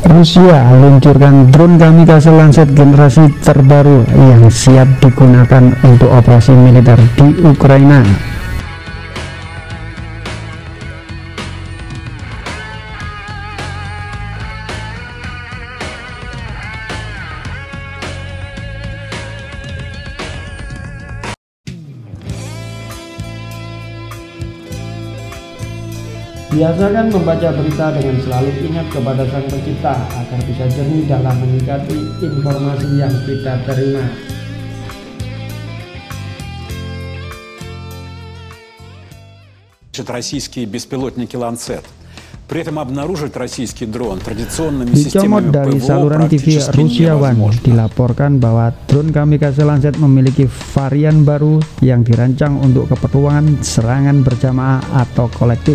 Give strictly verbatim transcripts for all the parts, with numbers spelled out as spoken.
Rusia luncurkan drone kamikaze Lancet generasi terbaru yang siap digunakan untuk operasi militer di Ukraina. Biasakan membaca berita dengan selalu ingat kepada Sang Pencipta agar bisa jernih dalam menyikapi informasi yang kita terima. Российские беспилотники «Ланцет». При этом обнаружить российский дрон традиционными системами dari ПВО saluran T V практически Rusia One невозможно. dilaporkan bahwa drone kamikaze Lancet memiliki varian baru yang dirancang untuk keperluan serangan berjamaah atau kolektif.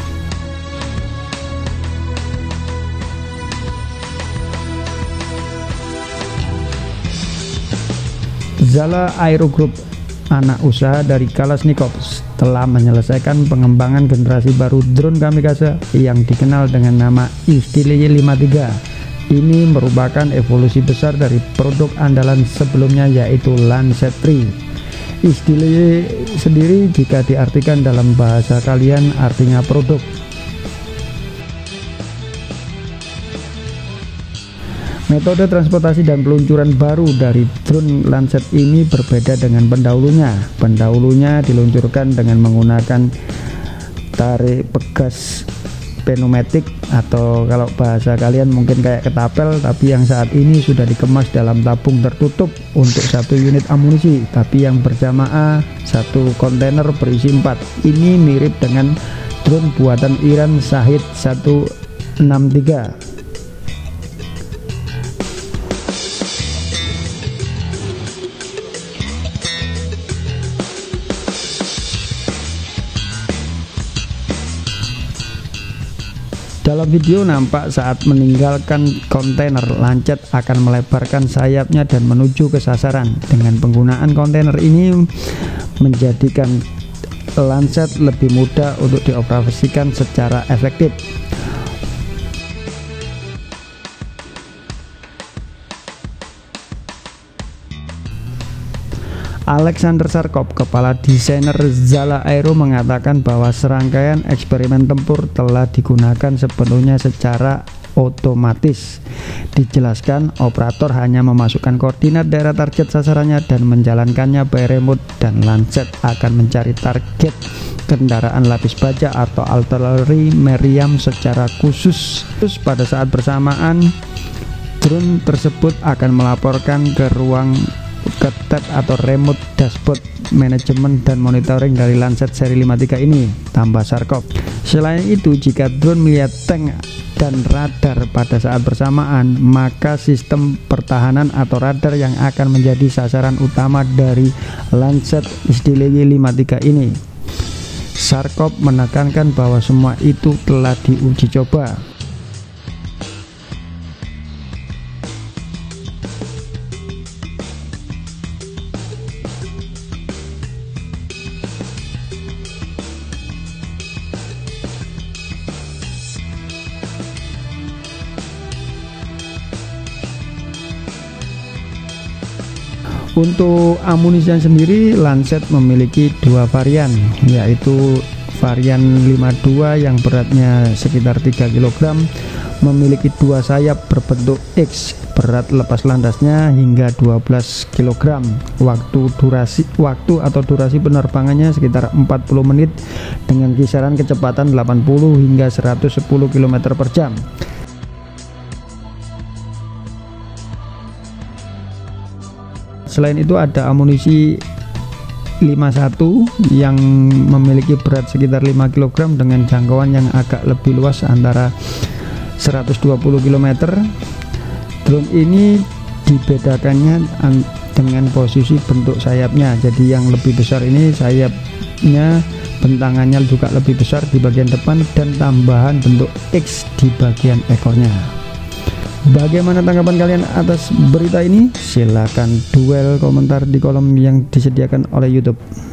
Zala Aero Group, anak usaha dari Kalashnikov, telah menyelesaikan pengembangan generasi baru drone kamikaze yang dikenal dengan nama Istiliye lima tiga. Ini merupakan evolusi besar dari produk andalan sebelumnya yaitu Lancet tiga. Istiliye sendiri jika diartikan dalam bahasa kalian artinya produk. Metode transportasi dan peluncuran baru dari drone Lancet ini berbeda dengan pendahulunya. Pendahulunya diluncurkan dengan menggunakan tarik pegas pneumatik atau kalau bahasa kalian mungkin kayak ketapel, tapi yang saat ini sudah dikemas dalam tabung tertutup untuk satu unit amunisi, tapi yang berjamaah satu kontainer berisi empat. Ini mirip dengan drone buatan Iran Shahid seratus enam puluh tiga. Dalam video nampak saat meninggalkan kontainer, Lancet akan melebarkan sayapnya dan menuju ke sasaran. Dengan penggunaan kontainer ini menjadikan Lancet lebih mudah untuk dioperasikan secara efektif. Alexander Sarkov, kepala desainer Zala Aero, mengatakan bahwa serangkaian eksperimen tempur telah digunakan sepenuhnya secara otomatis. Dijelaskan, operator hanya memasukkan koordinat daerah target sasarannya dan menjalankannya by remote, dan Lancet akan mencari target kendaraan lapis baja atau artileri meriam secara khusus. Terus pada saat bersamaan, drone tersebut akan melaporkan ke ruang ke tab atau remote dashboard manajemen dan monitoring dari Lancet seri lima tiga ini, tambah Sarkov. Selain itu, jika drone melihat tank dan radar pada saat bersamaan, maka sistem pertahanan atau radar yang akan menjadi sasaran utama dari Lancet Istiliye lima tiga ini. Sarkov menekankan bahwa semua itu telah diuji coba. Untuk amunisi sendiri, Lancet memiliki dua varian, yaitu varian lima puluh dua yang beratnya sekitar tiga kilogram, memiliki dua sayap berbentuk X, berat lepas landasnya hingga dua belas kilogram. Waktu durasi waktu atau durasi penerbangannya sekitar empat puluh menit dengan kisaran kecepatan delapan puluh hingga seratus sepuluh kilometer per jam. Selain itu ada amunisi lima puluh satu yang memiliki berat sekitar lima kilogram dengan jangkauan yang agak lebih luas antara seratus dua puluh kilometer. Drone ini dibedakannya dengan posisi bentuk sayapnya. Jadi yang lebih besar ini sayapnya, bentangannya juga lebih besar di bagian depan dan tambahan bentuk X di bagian ekornya. Bagaimana tanggapan kalian atas berita ini? Silahkan duel komentar di kolom yang disediakan oleh YouTube.